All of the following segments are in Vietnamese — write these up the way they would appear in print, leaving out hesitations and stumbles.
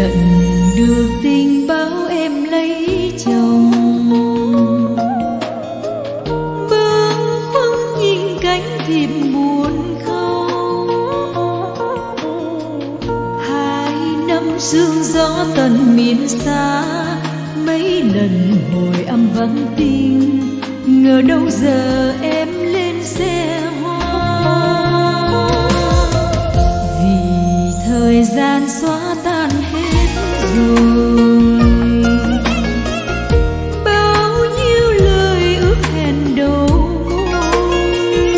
nhận được tình báo em lấy chồng. Bâng khuâng nhìn cánh thềm buồn khóc, 2 năm sương gió tận miền xa, mấy lần hồi âm vắng tin, ngờ đâu giờ em lên xe hoa. Vì thời gian xóa tan hết rồi, bao nhiêu lời ước hẹn đầu môi,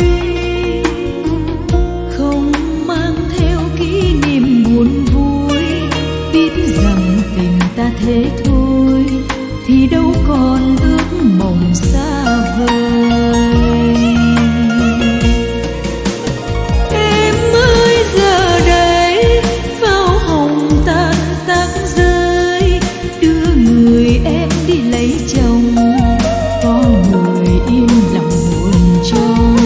không mang theo kỷ niệm buồn vui. Biết rằng tình ta thế thôi thì đâu còn ước mộng xa vời. Em ơi giờ đây pháo hồng tan tác rơi, đưa người em đi lấy chồng, có người im lặng buồn trông.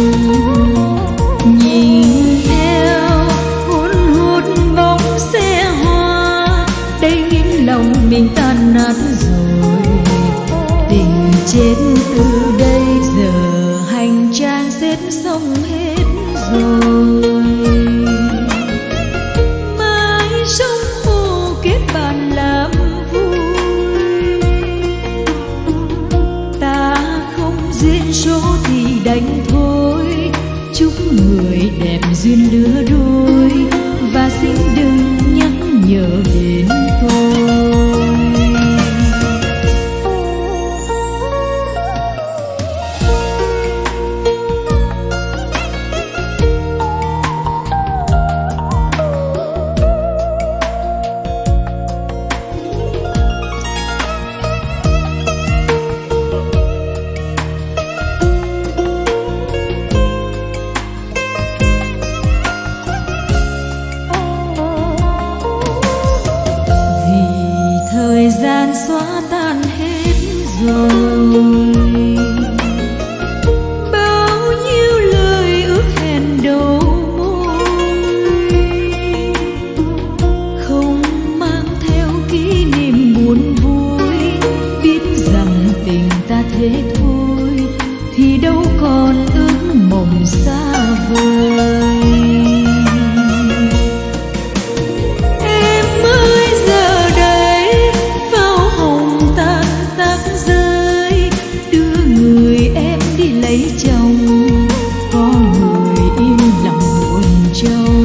Nhìn theo hôn hút bóng xe hoa, đây những lòng mình tan nát rồi. Tình chết từ đây giờ hành trang xếp xong hết rồi. Mãi sông hồ kết bạn làm vui, ta không duyên số thì đành thôi. Chúc người đẹp duyên lứa đôi, và xin đừng nhắc nhở đến tôi. Thời gian xóa tan hết rồi, bao nhiêu lời ước hẹn đầu môi, không mang theo kỷ niệm buồn vui. Biết rằng tình ta thế thôi thì đâu còn ước mộng xa vời. Lấy chồng, có người im lặng buồn trông.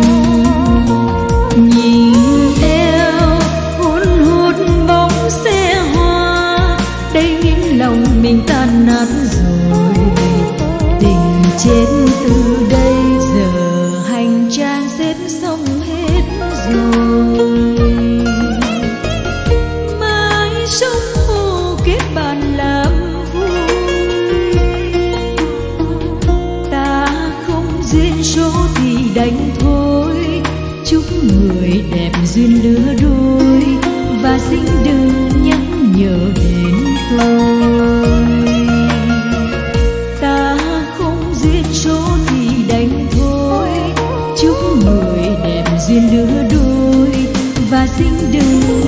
Nhìn theo hôn hút bóng xe hoa, đây những lòng mình tan nát rồi. Tình chết từ đây giờ hành trang xếp xong hết rồi. Mãi sông hồ kết bạn làm duyên số thì đành thôi. Chúc người đẹp duyên lứa đôi, và xin đừng nhắc nhở đến tôi. Ta không duyên số thì đành thôi. Chúc người đẹp duyên lứa đôi, và xin đừng